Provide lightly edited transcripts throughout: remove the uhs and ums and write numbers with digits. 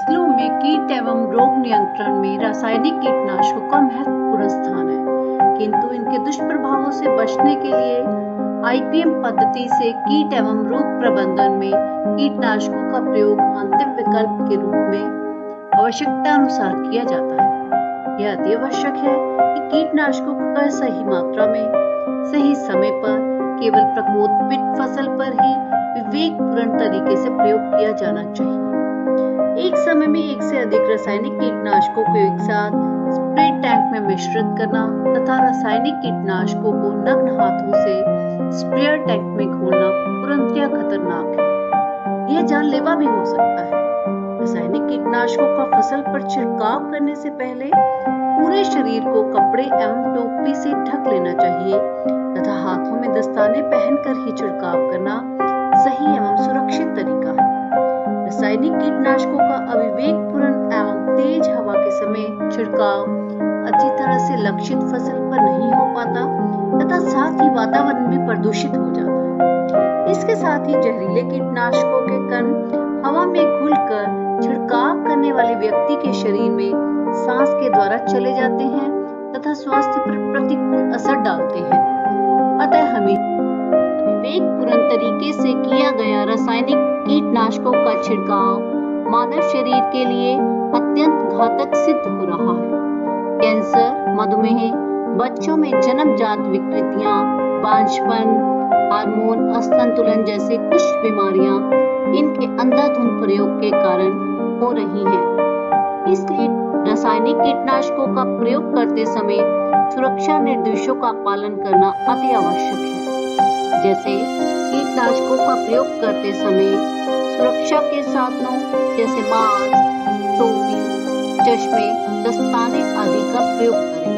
फसलों में कीट एवं रोग नियंत्रण में रासायनिक कीटनाशकों का महत्वपूर्ण स्थान है, किंतु इनके दुष्प्रभावों से बचने के लिए आईपीएम पद्धति से कीट एवं रोग प्रबंधन में कीटनाशकों का प्रयोग अंतिम विकल्प के रूप में आवश्यकता अनुसार किया जाता है। यह अति आवश्यक है कि कीटनाशकों का सही मात्रा में, सही समय पर, केवल प्रकोपित फसल पर ही विवेकपूर्ण तरीके से प्रयोग किया जाना चाहिए। एक समय में एक से अधिक रासायनिक कीटनाशकों को एक साथ स्प्रे टैंक में मिश्रित करना तथा रासायनिक कीटनाशकों को नग्न हाथों से स्प्रेयर टैंक में घोलना पूर्णतया खतरनाक है। यह जानलेवा भी हो सकता है। रासायनिक कीटनाशकों का फसल पर छिड़काव करने से पहले पूरे शरीर को कपड़े एवं टोपी से ढक लेना चाहिए तथा हाथों में दस्ताने पहनकर ही छिड़काव करना सही एवं सुरक्षित तरीका है। रासायनिक कीटनाशकों का अविवेकपूर्ण एवं तेज हवा के समय छिड़काव अच्छी तरह से लक्षित फसल पर नहीं हो पाता तथा साथ ही वातावरण भी प्रदूषित हो जाता है। इसके साथ ही जहरीले कीटनाशकों के कण हवा में घुलकर छिड़काव करने वाले व्यक्ति के शरीर में सांस के द्वारा चले जाते हैं तथा स्वास्थ्य पर प्रतिकूल असर डालते हैं। अतः हमें विवेकपूर्ण तरीके से किया गया रासायनिक कीटनाशकों का छिड़काव मानव शरीर के लिए अत्यंत घातक सिद्ध हो रहा है। कैंसर, मधुमेह, बच्चों में जन्मजात विकृतियां, बांझपन, हार्मोन असंतुलन जैसे कुछ बीमारियां इनके अंधाधुंध प्रयोग के कारण हो रही हैं। इसलिए रासायनिक कीटनाशकों का प्रयोग करते समय सुरक्षा निर्देशों का पालन करना अति आवश्यक है। जैसे कीटनाशकों का प्रयोग करते समय सुरक्षा के साधनों जैसे मास्क, टोपी, चश्मे, दस्ताने आदि का प्रयोग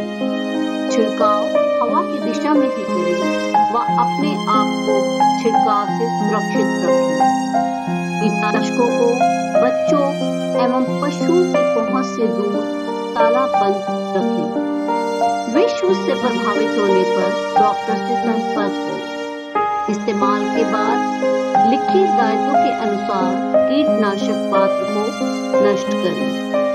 करें। छिड़काव हवा की दिशा में ही करें व अपने आप को छिड़काव से सुरक्षित रखें। कीटनाशकों को बच्चों एवं पशुओं की पहुंच से दूर तालाबंद रखें। विषय से प्रभावित होने पर डॉक्टर से संपर्क करें। इस्तेमाल के बाद लिखी हिदायतों के अनुसार कीटनाशक पात्र को नष्ट करें।